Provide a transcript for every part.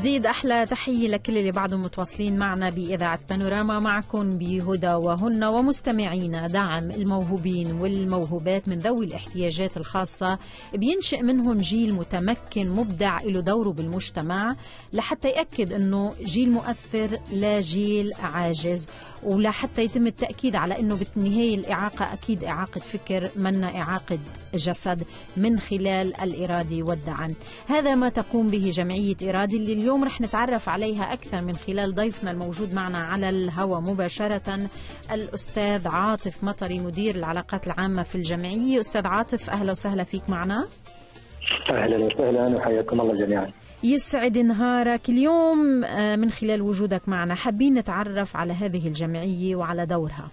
جديد أحلى تحية لكل اللي بعدهم متواصلين معنا بإذاعة بانوراما. معكم بهدى وهن ومستمعينا. دعم الموهوبين والموهوبات من ذوي الاحتياجات الخاصة بينشئ منهم جيل متمكن مبدع له دوره بالمجتمع، لحتى يأكد أنه جيل مؤثر لا جيل عاجز، ولحتى يتم التأكيد على أنه بالنهاية الإعاقة أكيد إعاقة فكر منا إعاقة جسد من خلال الإرادة والدعم. هذا ما تقوم به جمعية إرادة اللي اليوم رح نتعرف عليها أكثر من خلال ضيفنا الموجود معنا على الهواء مباشرة، الأستاذ عاطف مطري مدير العلاقات العامة في الجمعية. أستاذ عاطف أهلا وسهلا فيك معنا. أهلا وسهلا وحياكم الله جميعا. يسعد نهارك. اليوم من خلال وجودك معنا حابين نتعرف على هذه الجمعية وعلى دورها.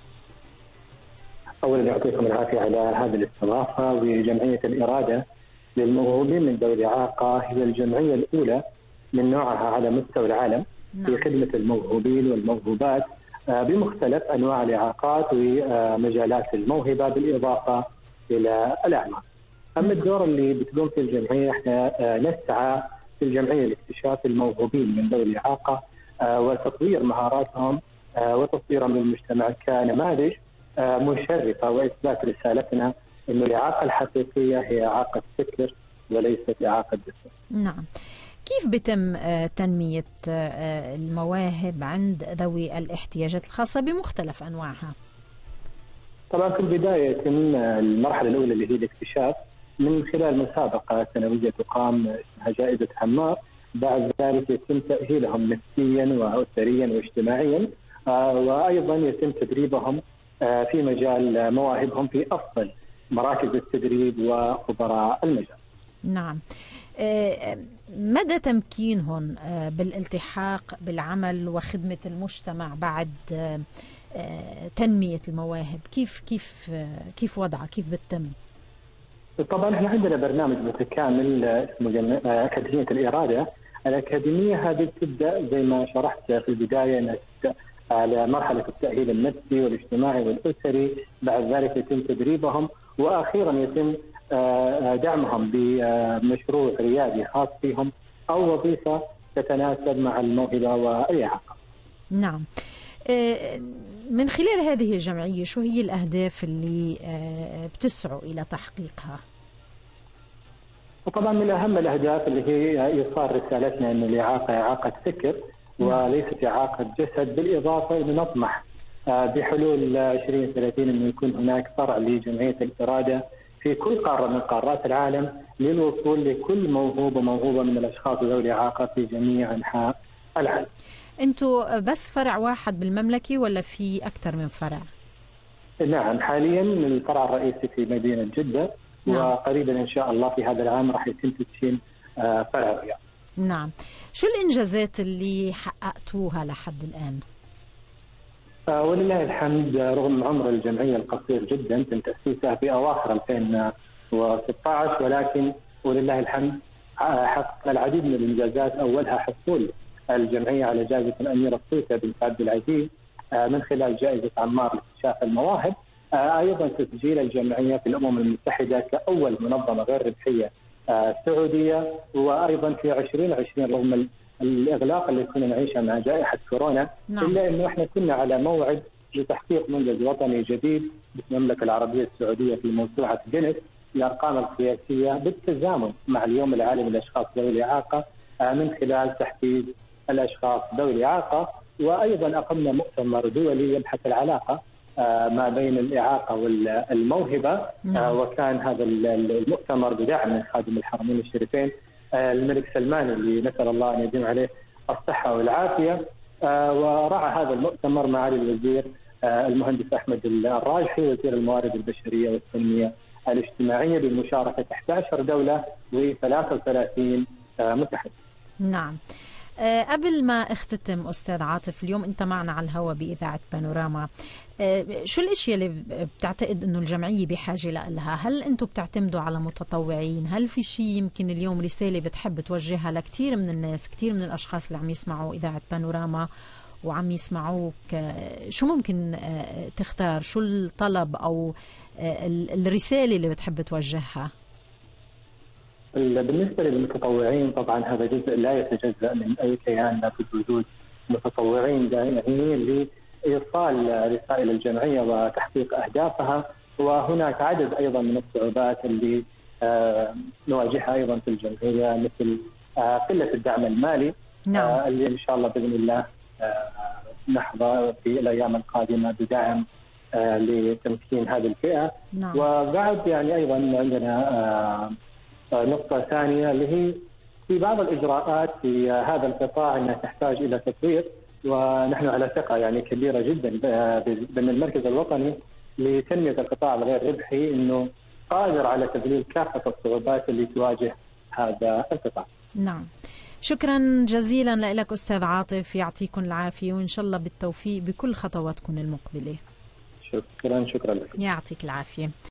أولا يعطيكم العافية على هذه الاستضافة. وجمعية الإرادة للموهوبين من ذوي الإعاقة هي الجمعية الأولى من نوعها على مستوى العالم في خدمة الموهوبين والموهوبات بمختلف أنواع الإعاقات ومجالات الموهبة بالإضافة إلى الأعمال. أما الدور اللي بتقوم فيه الجمعية، احنا نسعى في الجمعية لاكتشاف الموهوبين من ذوي الإعاقة وتطوير مهاراتهم وتطويرهم للمجتمع كنماذج مشرفة، وإثبات رسالتنا أن الإعاقة الحقيقية هي إعاقة فكر وليست إعاقة جسد. نعم. كيف بتم تنمية المواهب عند ذوي الاحتياجات الخاصة بمختلف أنواعها؟ طبعا في البداية يتم المرحلة الأولى اللي هي الاكتشاف من خلال مسابقة سنوية تقام اسمها جائزة حمار. بعد ذلك يتم تأهيلهم نفسيا وأسريا واجتماعيا، وأيضا يتم تدريبهم في مجال مواهبهم في أفضل مراكز التدريب وخبراء المجال. نعم. مدى تمكينهم بالالتحاق بالعمل وخدمة المجتمع بعد تنمية المواهب؟ كيف وضعها؟ كيف بتتم؟ طبعا احنا عندنا برنامج متكامل اسمه أكاديمية الإرادة. الأكاديمية هذه تبدأ زي ما شرحت في البداية أنها تبدأ على مرحلة التأهيل النفسي والاجتماعي والأسري، بعد ذلك يتم تدريبهم، وأخيرا يتم دعمهم بمشروع ريادي خاص فيهم أو وظيفة تتناسب مع الموهبة والإعاقة. نعم. من خلال هذه الجمعية شو هي الأهداف اللي بتسعوا إلى تحقيقها؟ وطبعا من أهم الأهداف اللي هي إيصال رسالتنا أن الإعاقة إعاقة فكر وليست إعاقة جسد، بالإضافة إلى نطمح بحلول 2030 أنه يكون هناك فرع لجمعية الإرادة في كل قارة من قارات العالم للوصول لكل موهوب وموهوبة من الأشخاص ذوي الإعاقة في جميع أنحاء العالم. أنتوا بس فرع واحد بالمملكة ولا في أكثر من فرع؟ نعم، حاليا الفرع الرئيسي في مدينة جدة. نعم. وقريبا إن شاء الله في هذا العام راح يتم تدشين فرع الرياض. نعم. شو الإنجازات اللي حققتوها لحد الآن؟ ولله الحمد، رغم عمر الجمعية القصير جدا، تم تأسيسها في أواخر 2016، ولكن ولله الحمد حقق العديد من الإنجازات. أولها حصول الجمعية على جائزة الأميرة السويسة بنت عبد العزيز من خلال جائزة عمار لاكتشاف المواهب. أيضا تسجيل الجمعية في الأمم المتحدة كأول منظمة غير ربحية سعودية. وأيضا في 2020 رغم الإغلاق اللي كنا نعيشه مع جائحة كورونا، نعم. إلا أنه إحنا كنا على موعد لتحقيق منجز وطني جديد بالمملكة العربية السعودية في موسوعة جينيس الأرقام القياسية بالتزامن مع اليوم العالمي للأشخاص ذوي الإعاقة من خلال تحفيز الأشخاص ذوي الإعاقة. وأيضا أقمنا مؤتمر دولي يبحث العلاقة ما بين الإعاقة والموهبة. نعم. وكان هذا المؤتمر بدعم من خادم الحرمين الشريفين الملك سلمان اللي نسأل الله أن يديم عليه الصحة والعافية. ورعى هذا المؤتمر معالي الوزير المهندس أحمد الراجحي وزير الموارد البشرية والتنمية الاجتماعية بمشاركة 11 دولة و33 متحدث. نعم. قبل ما اختتم أستاذ عاطف، اليوم أنت معنا على الهواء بإذاعة بانوراما، شو الأشياء اللي بتعتقد أنه الجمعية بحاجة لها؟ هل أنتم بتعتمدوا على متطوعين؟ هل في شيء يمكن اليوم رسالة بتحب توجهها لكثير من الناس، كثير من الأشخاص اللي عم يسمعوا إذاعة بانوراما وعم يسمعوك؟ شو ممكن تختار؟ شو الطلب أو الرسالة اللي بتحب توجهها؟ بالنسبة للمتطوعين طبعا هذا جزء لا يتجزأ من أي كيان. لابد وجود متطوعين دائمين لإيصال رسائل الجمعية وتحقيق أهدافها. وهناك عدد أيضا من الصعوبات اللي نواجهها أيضا في الجمعية، مثل قلة الدعم المالي. نعم. اللي إن شاء الله بإذن الله نحظى في الأيام القادمة بدعم لتمكين هذه الفئة. نعم. وبعد يعني أيضا عندنا نقطة ثانية اللي هي في بعض الإجراءات في هذا القطاع أنها تحتاج إلى تطوير، ونحن على ثقة يعني كبيرة جدا بأن المركز الوطني لتنمية القطاع الغير ربحي أنه قادر على تذليل كافة الصعوبات اللي تواجه هذا القطاع. نعم. شكرا جزيلا لك أستاذ عاطف، يعطيكم العافية وإن شاء الله بالتوفيق بكل خطواتكم المقبلة. شكرا لك. يعطيك العافية.